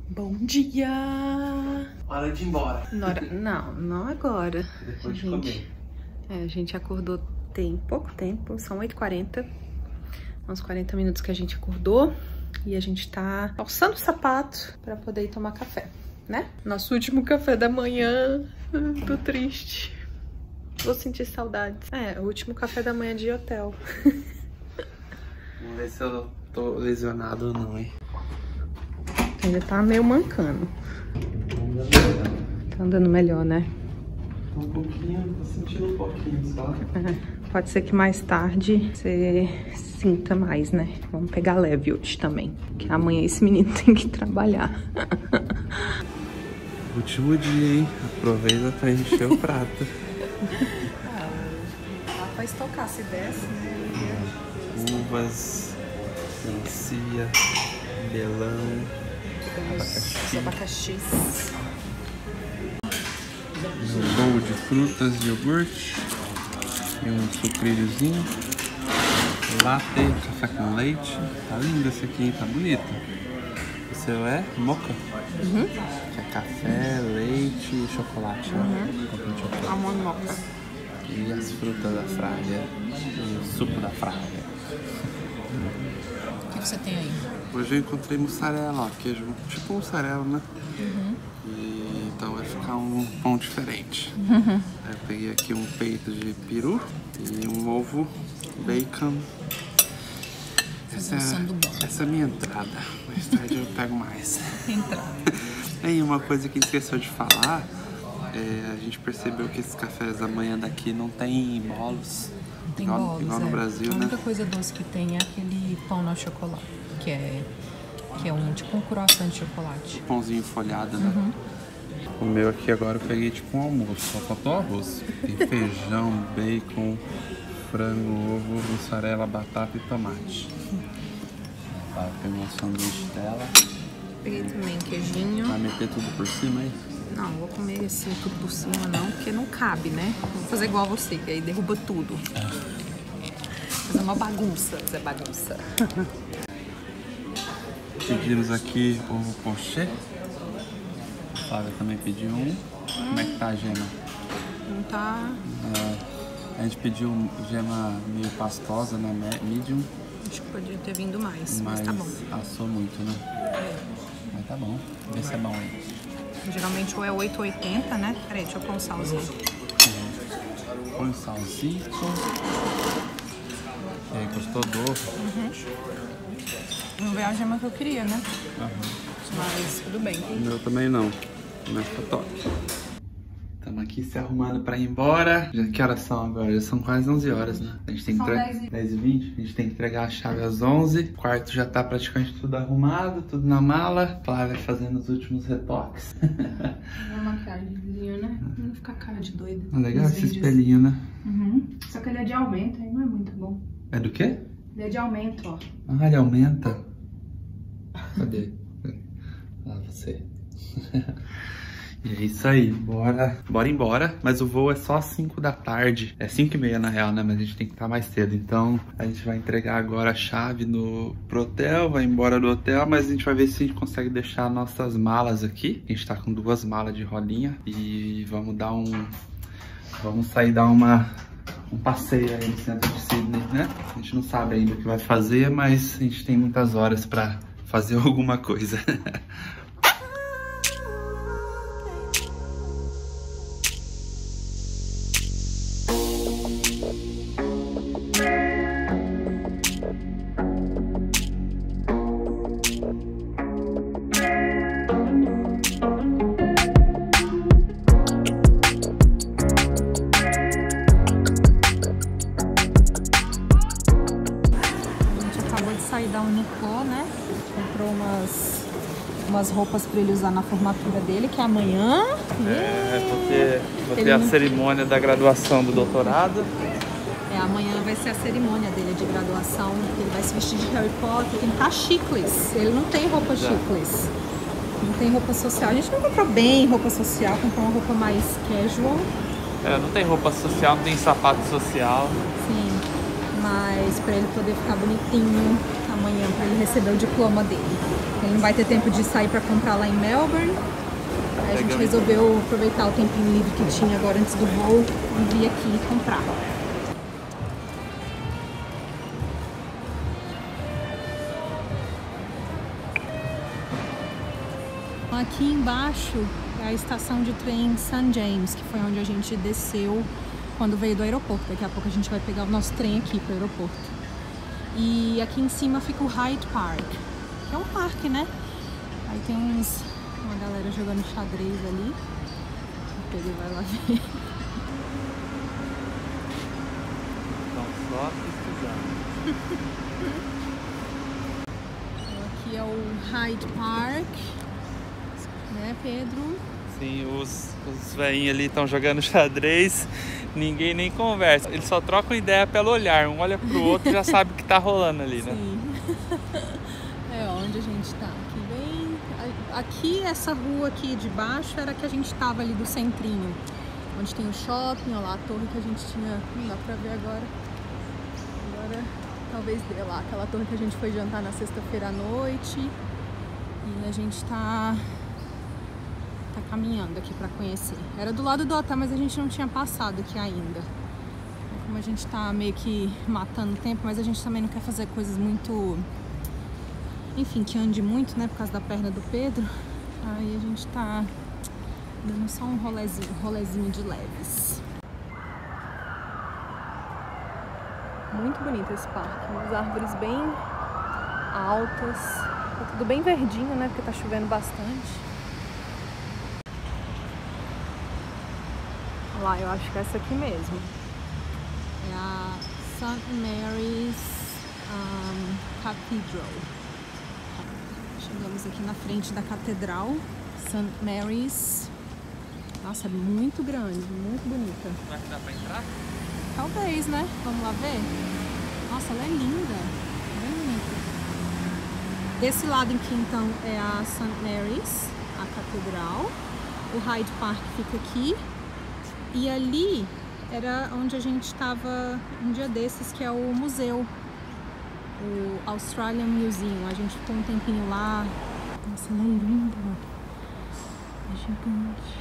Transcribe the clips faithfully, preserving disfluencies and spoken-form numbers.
Bom dia! Hora de ir embora. Nora... Não, não agora. Depois de gente... comer. É, a gente acordou tem pouco tempo, são oito e quarenta. Uns quarenta minutos que a gente acordou. E a gente tá calçando o sapato pra poder ir tomar café, né? Nosso último café da manhã. Tô triste. Vou sentir saudades. É, o último café da manhã de hotel. Vamos ver se eu tô lesionado ou não, hein? Ainda tá meio mancando. Tá andando melhor, né? Tô um pouquinho, tô sentindo um pouquinho só. É, pode ser que mais tarde você sinta mais, né? Vamos pegar leve hoje também. Que amanhã esse menino tem que trabalhar. Último dia, hein? Aproveita pra encher o prato. Ah, dá pra estocar se desce, né? Uvas, melancia, melão, abacaxi. Os abacaxis. Um bowl de frutas e iogurte. E um sucrilhozinho. Latte, café com leite. Tá lindo esse aqui, hein? Tá bonito. O seu é mocha? Uhum. Que é café, leite e chocolate. Uhum. Né? Um chocolate. Amor mocha. E as frutas da Fraga. E o suco da Fraga. O que você tem aí? Hoje eu encontrei mussarela, ó, queijo tipo mussarela, né? Uhum. E, então vai ficar um pão diferente. Uhum. Aí eu peguei aqui um peito de peru e um ovo, bacon. Essa, essa é a minha entrada. Mais tarde eu pego mais. Entrada. E uma coisa que esqueceu de falar, é, a gente percebeu que esses cafés da manhã daqui não tem bolos. Tem igual, bolos, igual no é. Brasil, A única né? coisa doce que tem é aquele pão no chocolate, que é, que é um tipo um croissant de chocolate. Pãozinho folhado, né? Uhum. O meu aqui agora eu peguei tipo um almoço, só faltou arroz. Tem feijão, bacon, frango, ovo, mussarela, batata e tomate. Tá, peguei um sanduíche dela. Peguei também queijinho. Vai meter tudo por cima aí? Não, vou comer assim tudo por cima não, porque não cabe, né? Vou fazer igual você, que aí derruba tudo. Fazer uma bagunça, fazer bagunça. Pedimos aqui ovo pochê. A Flávia também pediu um. Hum. Como é que tá a gema? Não tá... É, a gente pediu gema meio pastosa, né? Medium. Acho que podia ter vindo mais, mas, Mas tá bom. assou muito, né? É. Mas tá bom. Vê se é bom aí. Geralmente ou é oito e oitenta, né? Peraí, deixa eu pôr um salzinho. Põe um salzito. E aí, gostou do ovo? Uhum. Não veio a gema que eu queria, né? Uhum. Mas tudo bem. O meu também não. Mas tá top. Estamos aqui se arrumando pra ir embora. Já que horas são agora? Já são quase onze horas, né? A gente tem que entregar dez e vinte. A gente tem que entregar a chave às onze. O quarto já tá praticamente tudo arrumado, tudo na mala. Flávia fazendo os últimos retoques. Uma maquiagemzinha, né? Pra não ficar cara de doida. Ah, legal esse espelhinho, né? Uhum. Só que ele é de aumento, aí não é muito bom. É do quê? Ele é de aumento, ó. Ah, ele aumenta. Cadê? Ah, você. E é isso aí, bora, bora embora. Mas o voo é só às cinco da tarde. É cinco e meia na real, né? Mas a gente tem que estar mais cedo. Então a gente vai entregar agora a chave no, pro hotel, vai embora do hotel. Mas a gente vai ver se a gente consegue deixar nossas malas aqui. A gente tá com duas malas de rolinha. E vamos dar um... Vamos sair dar uma... um passeio aí no centro de Sydney, né? A gente não sabe ainda o que vai fazer, mas a gente tem muitas horas pra fazer alguma coisa. Sair da Uniqlo, né? Comprou umas, umas roupas pra ele usar na formatura dele, que é amanhã. É, porque vou ter a cerimônia da graduação do doutorado. É, amanhã vai ser a cerimônia dele de graduação. Ele vai se vestir de Harry Potter, tem que estar chicles. Ele não tem roupa chicles. Não tem roupa social. A gente não comprou bem roupa social, comprou uma roupa mais casual. É, não tem roupa social, não tem sapato social. Sim, mas pra ele poder ficar bonitinho amanhã, pra ele receber o diploma dele. Ele não vai ter tempo de sair pra comprar lá em Melbourne. Aí a gente resolveu aproveitar o tempinho livre que tinha agora antes do voo e vir aqui comprar. Aqui embaixo é a estação de trem Saint James, que foi onde a gente desceu quando veio do aeroporto. Daqui a pouco a gente vai pegar o nosso trem aqui pro aeroporto. E aqui em cima fica o Hyde Park, que é um parque, né? Aí tem uns, uma galera jogando xadrez ali. O Pedro vai lá ver. Estão só precisando. Aqui é o Hyde Park, né, Pedro? Sim, os, os velhinhos ali estão jogando xadrez, ninguém nem conversa. Eles só trocam ideia pelo olhar, um olha pro outro e já sabe o que tá rolando ali, né? Sim. É onde a gente tá. Aqui bem... Aqui, essa rua aqui de baixo era que a gente tava ali do centrinho. Onde tem o shopping, olha lá, a torre que a gente tinha... Não dá pra ver agora. Agora talvez dê lá. Aquela torre que a gente foi jantar na sexta-feira à noite. E a gente tá... tá caminhando aqui pra conhecer. Era do lado do hotel, mas a gente não tinha passado aqui ainda. Como a gente tá meio que matando tempo, mas a gente também não quer fazer coisas muito... Enfim, que ande muito, né? Por causa da perna do Pedro. Aí a gente tá dando só um rolezinho, rolezinho de leves. Muito bonito esse parque. Umas árvores bem altas. Tá tudo bem verdinho, né? Porque tá chovendo bastante. Olha lá, eu acho que é essa aqui mesmo. É a Saint Mary's um, Cathedral. Chegamos aqui na frente da Catedral Saint Mary's. Nossa, é muito grande, muito bonita. Será que dá pra entrar? Talvez, né? Vamos lá ver? Nossa, ela é linda. Bem bonita. Desse lado aqui, então, é a Saint Mary's, a Catedral. O Hyde Park fica aqui. E ali era onde a gente estava um dia desses, que é o museu. O Australian Museum. A gente ficou um tempinho lá. Nossa, ela é linda. É gigante.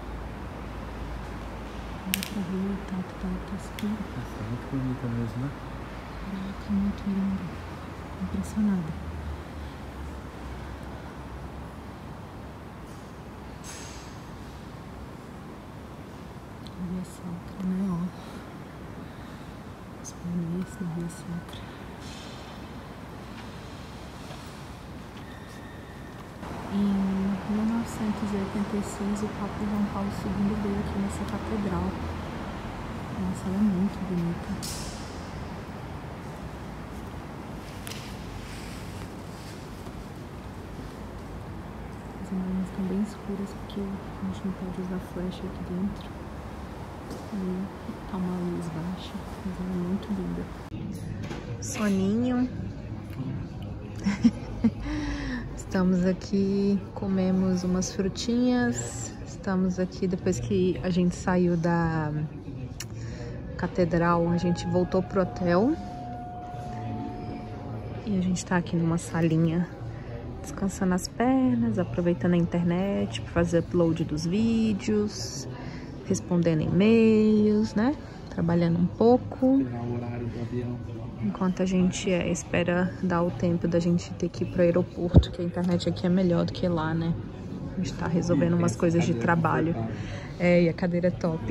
Dá pra ver o tanto que ela tá escura. Nossa, é muito bonita mesmo, né? Caraca, muito linda. Impressionada. Via Sacra, né? Ó. Os painéis da Via Sacra. Em mil novecentos e oitenta e seis, o Papa João Paulo segundo veio aqui nessa catedral. Nossa, ela é muito bonita. As imagens estão bem escuras porque a gente não pode usar flash aqui dentro. E tá uma luz baixa, mas ela é muito linda. Soninho. Estamos aqui, comemos umas frutinhas. Estamos aqui depois que a gente saiu da catedral, a gente voltou pro hotel. E a gente tá aqui numa salinha descansando as pernas, aproveitando a internet para fazer upload dos vídeos, respondendo e-mails, né? Trabalhando um pouco. Pegar o horário do avião. Enquanto a gente é, espera dar o tempo da gente ter que ir pro aeroporto, que a internet aqui é melhor do que lá, né? A gente tá resolvendo umas coisas de trabalho. É, e a cadeira é top.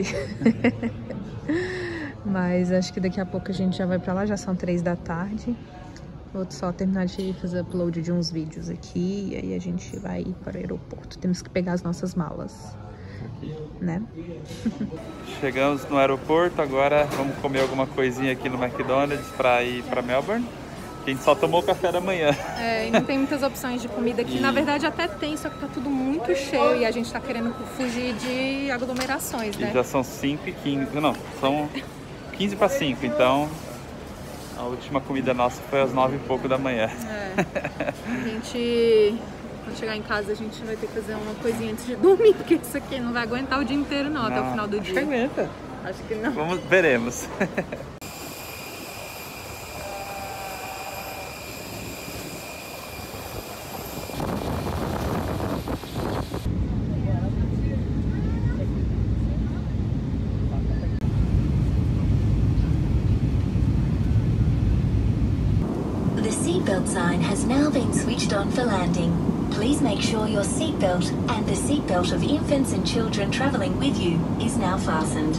Mas acho que daqui a pouco a gente já vai pra lá, já são três da tarde. Vou só terminar de fazer upload de uns vídeos aqui e aí a gente vai ir para o aeroporto. Temos que pegar as nossas malas, né? Chegamos no aeroporto, agora vamos comer alguma coisinha aqui no McDonald's para ir para Melbourne. A gente só tomou café da manhã. É, e não tem muitas opções de comida aqui. E... Na verdade até tem, só que tá tudo muito cheio e a gente tá querendo fugir de aglomerações, né? E já são cinco e quinze, não, são quinze para cinco, então a última comida nossa foi às nove e pouco da manhã. É, a gente... Quando chegar em casa a gente vai ter que fazer uma coisinha antes de dormir, porque isso aqui não vai aguentar o dia inteiro não, não até o final do dia. Aguenta. Acho que não. Vamos, veremos. now been switched on for landing. Please make sure your seatbelt and the seatbelt of infants and children traveling with you is now fastened.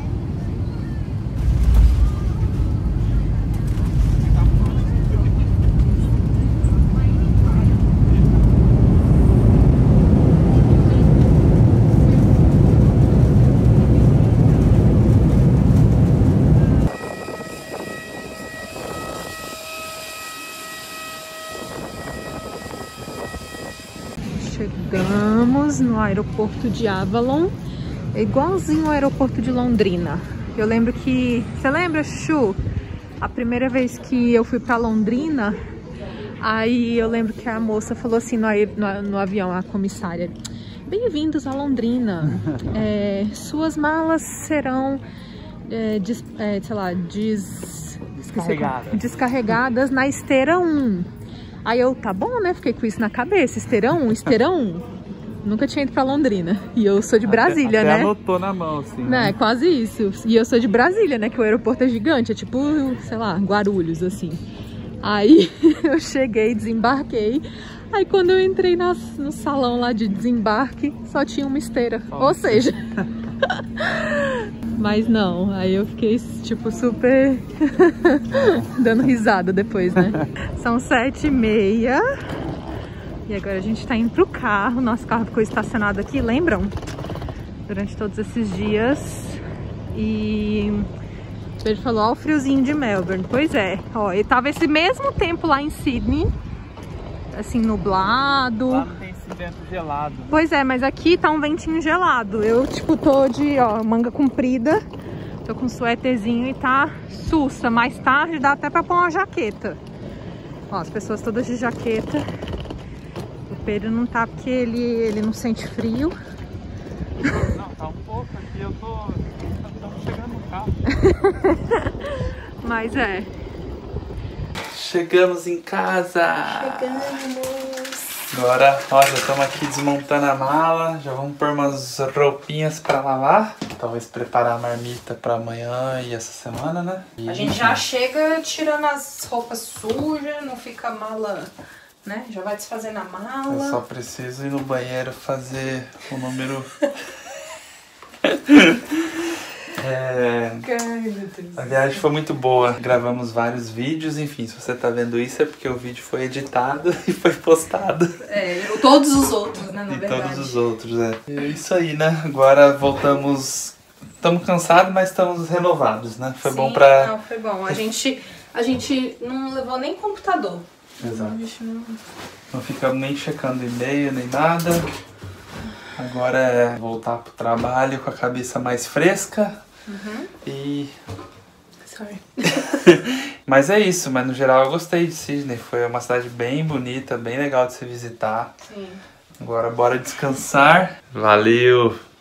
Chegamos no aeroporto de Avalon, é igualzinho ao aeroporto de Londrina. Eu lembro que... Você lembra, Chu? A primeira vez que eu fui pra Londrina, aí eu lembro que a moça falou assim no, no, no avião, a comissária: bem-vindos a Londrina, é, suas malas serão, é, des, é, sei lá, des, descarregadas. descarregadas na esteira um. Aí eu, tá bom, né? Fiquei com isso na cabeça. Esteira um, esteira um. Nunca tinha ido pra Londrina. E eu sou de Brasília, até, até né? anotou na mão, assim. Não, né? é quase isso. E eu sou de Brasília, né? Que o aeroporto é gigante. É tipo, sei lá, Guarulhos, assim. Aí eu cheguei, desembarquei. Aí quando eu entrei na, no salão lá de desembarque, só tinha uma esteira. Oh. Ou seja... Mas não, aí eu fiquei, tipo, super dando risada depois, né? São sete e meia. E agora a gente tá indo pro carro. Nosso carro ficou estacionado aqui, lembram? Durante todos esses dias. E ele falou, ó, o friozinho de Melbourne. Pois é, ó, e tava esse mesmo tempo lá em Sydney. Assim, nublado. Lá não tem esse vento gelado. Pois é, mas aqui tá um ventinho gelado. Eu, tipo, tô de, ó, manga comprida. Tô com um suéterzinho e tá sussa. Mais tarde dá até pra pôr uma jaqueta. Ó, as pessoas todas de jaqueta. O Pedro não tá porque ele, ele não sente frio. Não, tá um pouco aqui. Eu tô... Estamos chegando no carro. Mas é... Chegamos em casa! Chegamos! Agora, ó, já estamos aqui desmontando a mala. Já vamos pôr umas roupinhas pra lavar. Talvez preparar a marmita pra amanhã e essa semana, né? E a gente já chega tirando as roupas sujas, não fica a mala, né? Já vai desfazendo a mala. Eu só preciso ir no banheiro fazer o número... É... A viagem foi muito boa, gravamos vários vídeos, enfim, se você tá vendo isso é porque o vídeo foi editado e foi postado. É, todos os outros, né, na e verdade. todos os outros, é. E é isso aí, né? Agora voltamos, estamos cansados, mas estamos renovados, né? Foi Sim, bom pra... não, foi bom. A gente, a gente não levou nem computador. Exato. A gente não... Não ficamos nem checando e-mail, nem nada. Agora é voltar pro trabalho com a cabeça mais fresca. Uhum. E... Sorry. Mas é isso, mas no geral eu gostei de Sydney. Foi uma cidade bem bonita, bem legal de se visitar. Sim. Agora bora descansar. Valeu!